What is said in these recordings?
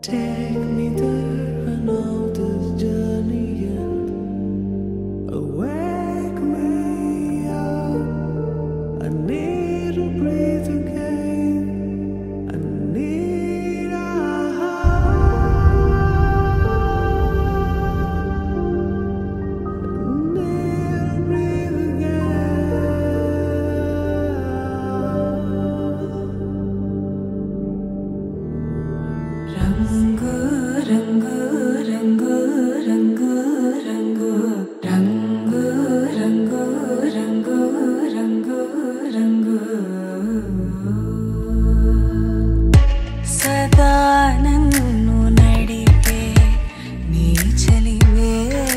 Take me there, I know this journey ends. Wake me up, I need to breathe again. I need a breathe Rangu, rangu, rangu, rangu, rangu, rangu, rangu, rangu, rangu, rangu. Sada nannu nadipe nee chalive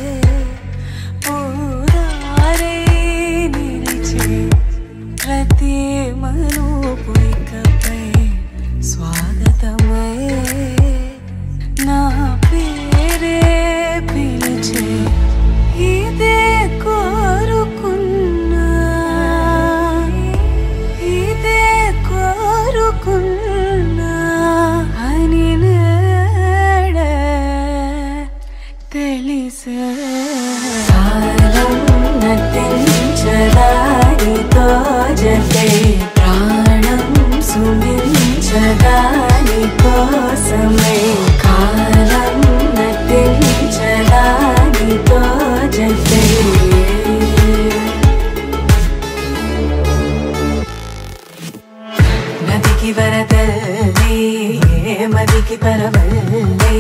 pudare niliche prati manupu ikapai స్వాగతమే నా పేరే పిలిచే ఇదే కోరుకున్నా అని నేడే తెలిసే కాలం నటించదానితో జతే ప్రాణం సుమించదాని కోసమే కాలం నటించదానితో జతే నదికి వరదల్లి మదికి పరవల్లి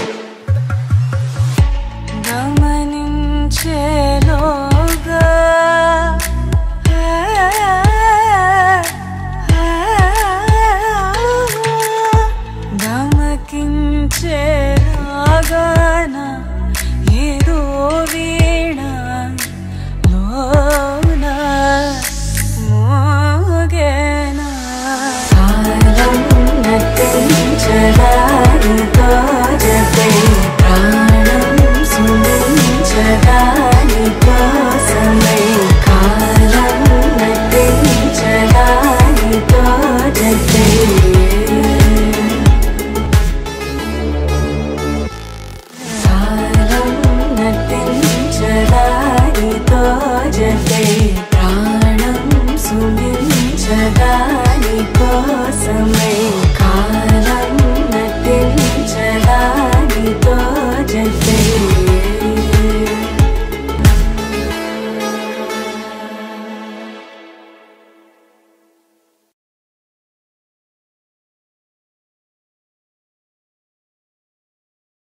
గమనించేలోగా గమకించేలాగాన ఏదో